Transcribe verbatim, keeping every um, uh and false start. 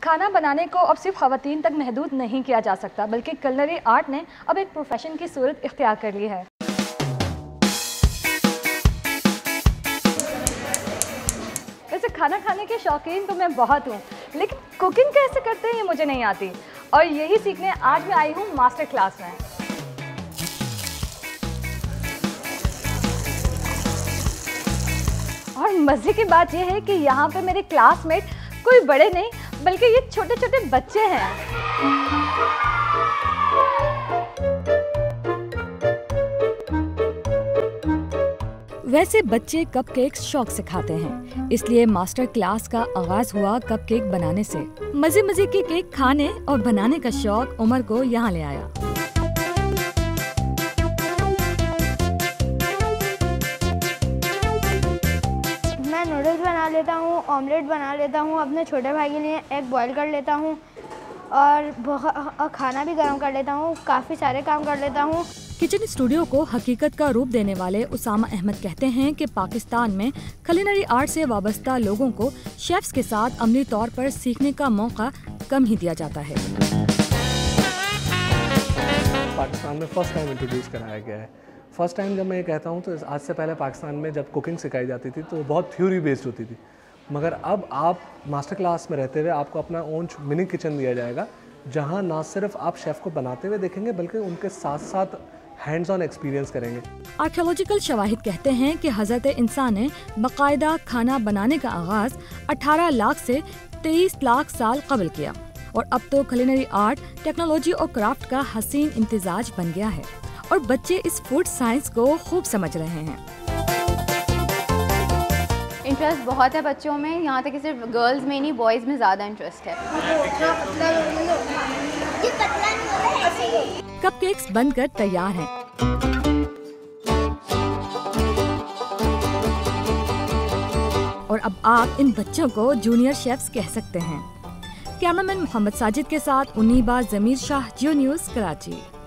खाना बनाने को अब सिर्फ ख़वातीन तक महदूद नहीं किया जा सकता, बल्कि कुलिनरी आर्ट ने अब एक प्रोफेशन की सूरत इख्तियार कर ली है। वैसे खाना खाने के शौकीन तो मैं बहुत हूँ, लेकिन कुकिंग कैसे करते हैं ये मुझे नहीं आती, और यही सीखने आज मैं आई हूँ मास्टर क्लास में। और मज़े की बात यह है कि यहाँ पे मेरे क्लासमेट कोई बड़े नहीं बल्कि ये छोटे छोटे बच्चे हैं। वैसे बच्चे कपकेक्स शौक से खाते हैं, इसलिए मास्टर क्लास का आगाज हुआ कपकेक बनाने से। मजे मजे के केक खाने और बनाने का शौक उमर को यहाँ ले आया। मैं नूडल्स बना लेता हूँ, ऑमलेट बना लेता हूँ, अपने छोटे भाई के लिए एग बॉईल कर लेता हूँ और बहुत खाना भी गर्म कर लेता हूँ। काफ़ी सारे काम कर लेता हूँ। किचन स्टूडियो को हकीकत का रूप देने वाले उसामा अहमद कहते हैं कि पाकिस्तान में कुलिनरी आर्ट से वाबस्ता लोगों को शेफ्स के साथ अमली तौर पर सीखने का मौका कम ही दिया जाता है। पाकिस्तान में फर्स्ट टाइम इंट्रोड्यूस कराया गया है। फर्स्ट टाइम जब मैं ये कहता हूँ तो आज से पहले पाकिस्तान में जब कुकिंग सिखाई जाती थी तो बहुत थ्योरी बेस्ड होती थी, मगर अब आप मास्टर क्लास में रहते हुए आपको अपना ओन मिनी किचन दिया जाएगा, जहाँ ना सिर्फ आप शेफ़ को बनाते हुए देखेंगे बल्कि उनके साथ साथ हैंड्स ऑन एक्सपीरियंस करेंगे। आर्कियोलॉजिकल शवाहिद कहते हैं कि हज़रत इंसान ने बाकायदा खाना बनाने का आगाज अठारह लाख से तेईस लाख साल कबल किया, और अब तो कुलिनरी आर्ट टेक्नोलॉजी और क्राफ्ट का हसीन इम्तिजाज बन गया है और बच्चे इस फूड साइंस को खूब समझ रहे हैं। इंटरेस्ट बहुत है बच्चों में, यहाँ तक कि सिर्फ गर्ल्स में नहीं बॉयज़ में ज़्यादा इंटरेस्ट है। कपकेक्स बनकर तैयार हैं। और अब आप इन बच्चों को जूनियर शेफ्स कह सकते हैं। कैमरामैन मोहम्मद साजिद के साथ उन्नीबा जमीर शाह, जियो न्यूज़, कराची।